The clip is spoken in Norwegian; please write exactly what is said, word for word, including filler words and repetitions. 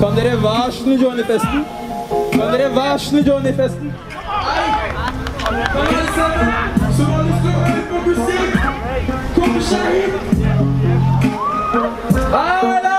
Kan dere være snill joine festen? Kan dere være snill joine festen? Hei! Kan dere se meg? Så må du stå høyt på musikk! Kom seg hit! Hei!